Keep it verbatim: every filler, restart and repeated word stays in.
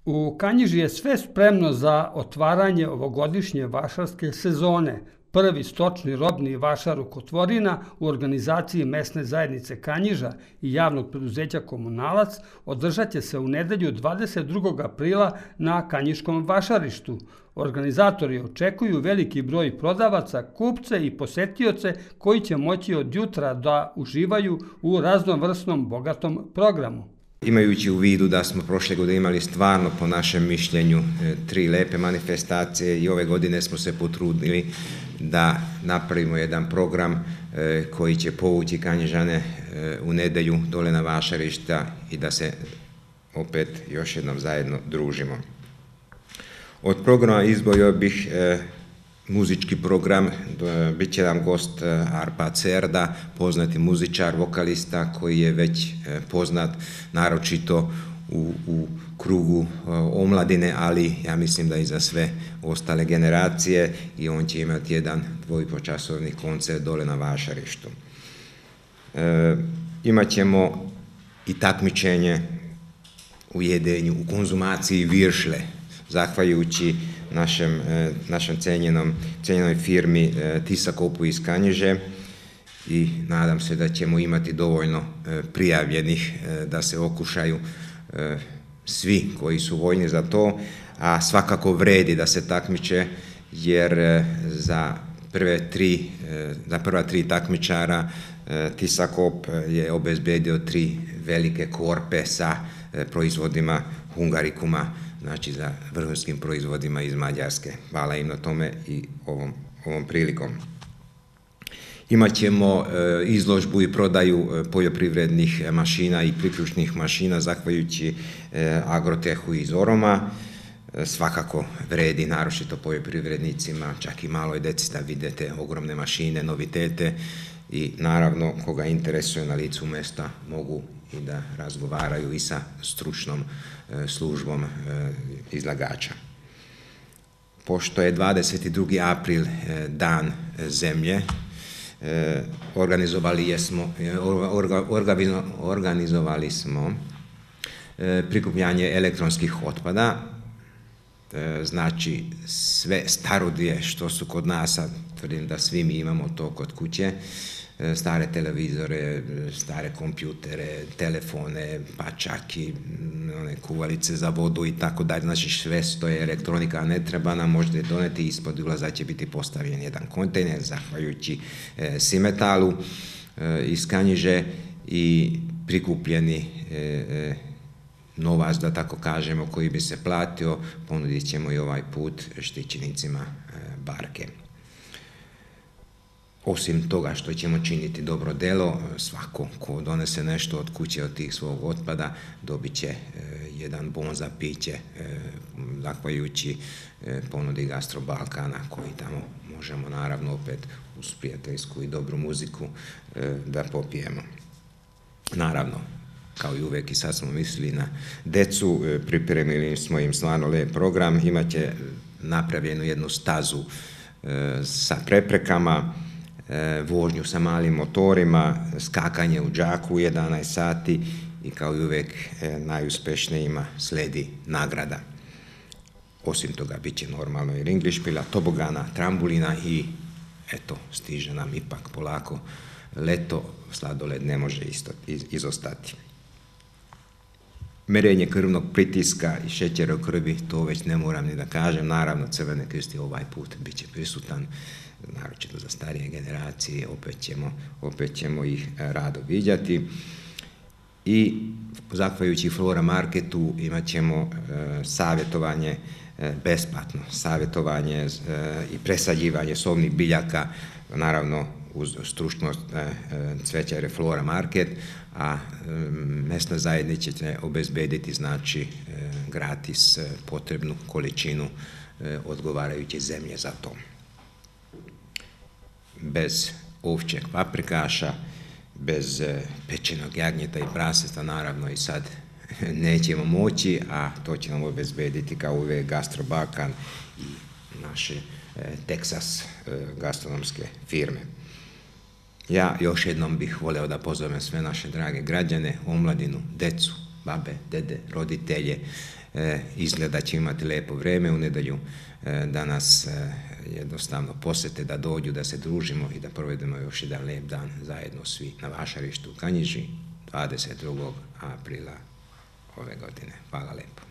U Kanjiži je sve spremno za otvaranje ovogodišnje vašarske sezone. Prvi stočni robni vašar u Kotvorina u organizaciji mesne zajednice Kanjiža i javnog preduzeća Komunalac održat će se u nedelju dvadeset drugog aprila na Kanjiškom vašarištu. Organizatori očekuju veliki broj prodavaca, kupce i posetioce koji će moći od jutra da uživaju u raznovrsnom bogatom programu. Imajući u vidu da smo prošle godine imali stvarno, po našem mišljenju, tri lepe manifestacije i ove godine smo se potrudili da napravimo jedan program koji će povući Kanjižane u nedelju dole na vašarišta i da se opet još jednom zajedno družimo. Od programa izdvojio bih muzički program, bit će nam gost Arpa Cerda, poznati muzičar, vokalista koji je već poznat naročito u, u krugu omladine, ali ja mislim da i za sve ostale generacije, i on će imati jedan dvojipočasovni koncert dole na vašarištu. E, imat ćemo i takmičenje u jedenju, u konzumaciji viršle, zahvaljujući našem, našem cenjenom, cenjenoj firmi Tisakopu iz Kanjiže, i nadam se da ćemo imati dovoljno prijavljenih da se okušaju svi koji su voljni za to, a svakako vredi da se takmiče, jer za prve tri, za prva tri takmičara Tisakop je obezbedio tri velike korpe sa proizvodima Hungarikuma, znači za vrhunskim proizvodima iz Mađarske. Hvala im na tome i ovom, ovom prilikom. Imaćemo e, izložbu i prodaju poljoprivrednih mašina i priključnih mašina zahvaljujući e, Agrotehu iz Oroma. E, svakako vredi, naročito poljoprivrednicima, čak i maloj deci, da vidite ogromne mašine, novitete, i naravno koga interesuje na licu mesta mogu i da razgovaraju i sa stručnom e, službom e, izlagača. Pošto je dvadeset drugi april e, dan zemlje, e, organizovali, jesmo, orga, orga, organizovali smo e, prikupljanje elektronskih otpada, e, znači sve starodije što su kod nas, a tvrdim da svi mi imamo to kod kuće, stare televizore, stare kompjutere, telefone, pa čak i one kuvalice za vodu i tako dalje. Znači sve što je elektronika ne treba nam, možete doneti, ispod ulaza će biti postavljen jedan kontejner zahvaljujući e, Simetalu e, iz Kanjiže, i prikupljeni e, e, novac, da tako kažemo, koji bi se platio, ponudit ćemo i ovaj put štićenicima e, Barke. Osim toga što ćemo činiti dobro delo, svako ko donese nešto od kuće od tih svog otpada dobit će e, jedan bon za piće, e, zahvaljujući e, ponudi Gastro Balkana, koji tamo možemo naravno opet uz prijateljsku i dobru muziku e, da popijemo. Naravno, kao i uvek, i sad smo mislili na decu, e, pripremili smo im stvarno lep program, imat će napravljenu jednu stazu e, sa preprekama, vožnju sa malim motorima, skakanje u džaku u jedanaest sati, i kao i uvek najuspešnijima sledi nagrada. Osim toga bit će normalno i ringlišpila, tobogana, trambulina i eto, stiže nam ipak polako leto, sladoled ne može isto, izostati. Merenje krvnog pritiska i šećera u krvi, to već ne moram ni da kažem, naravno Crveni krst ovaj put bit će prisutan, naročito za starije generacije, opet ćemo, opet ćemo ih rado viđati. I zahvaljujući Flora Marketu imat ćemo e, savjetovanje, e, besplatno savjetovanje e, i presađivanje sovnih biljaka, naravno uz stručnost e, cvećare Flora Market, a e, mesna zajednica će obezbediti, znači, e, gratis e, potrebnu količinu e, odgovarajuće zemlje za to. Bez ovčjeg paprikaša, bez pečenog jagnjeta i praseta, naravno i sad nećemo moći, a to će nam obezbediti kao uvek Gastro Balkan i naše e, Texas e, gastronomske firme. Ja još jednom bih voleo da pozovem sve naše drage građane, omladinu, decu, babe, dede, roditelje, izgleda će imati lijepo vrijeme u nedjelju, da nas jednostavno posjete, da dođu, da se družimo i da provedemo još jedan lijep dan zajedno svi na vašarištu u Kanjiži dvadeset drugog aprila ove godine. Hvala lijepo.